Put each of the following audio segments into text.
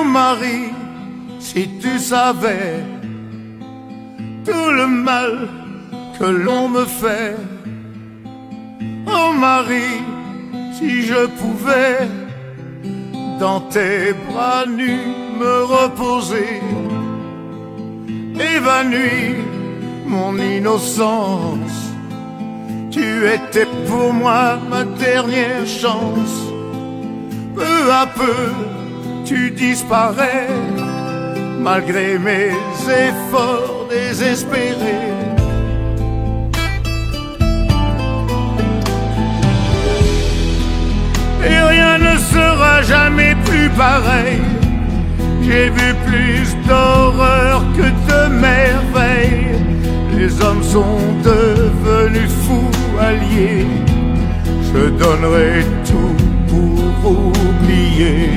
Marie, si tu savais tout le mal que l'on me fait. Oh Marie, si je pouvais dans tes bras nus me reposer, évanouir mon innocence. Tu étais pour moi ma dernière chance. Peu à peu, tu disparais, malgré mes efforts désespérés. Et rien ne sera jamais plus pareil. J'ai vu plus d'horreur que de merveilles. Les hommes sont devenus fous alliés. Je donnerai tout pour oublier.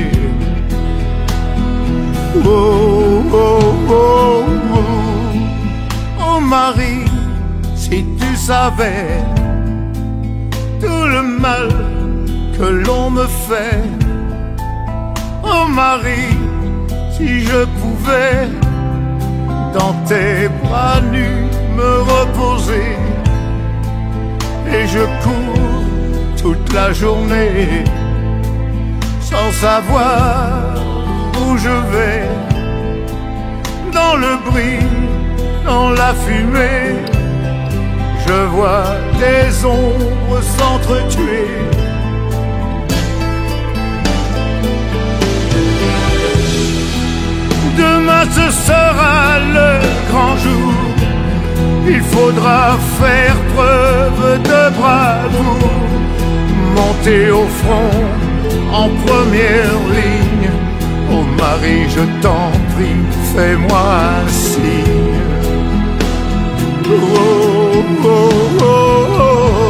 Oh, oh, oh, oh. Oh Marie, si tu savais tout le mal que l'on me fait. Oh Marie, si je pouvais dans tes bras nus me reposer. Et je cours toute la journée sans savoir où je vais. Dans le bruit, dans la fumée, je vois des ombres s'entretuer. Demain ce sera le grand jour. Il faudra faire preuve de bravoure, monter au front en première ligne. Oh Marie, je t'en prie, fais-moi un signe. Oh, oh, oh, oh.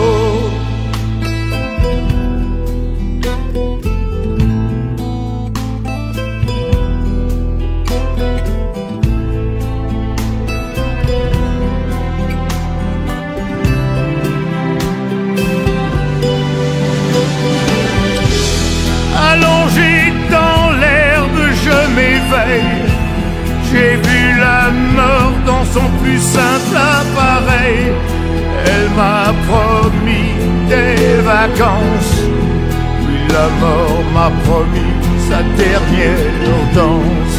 Allongé dans l'herbe, je m'éveille. J'ai vu la mort dans son plus simple appareil. Elle m'a promis des vacances, puis la mort m'a promis sa dernière danse.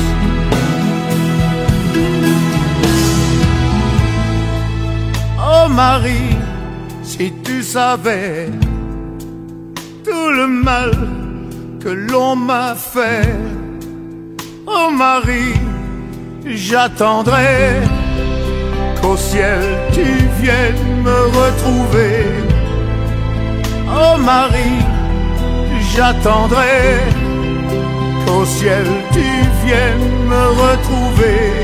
Oh Marie, si tu savais tout le mal que l'on m'a fait. Oh Marie, j'attendrai qu'au ciel tu viennes me retrouver. Oh Marie, j'attendrai qu'au ciel tu viennes me retrouver.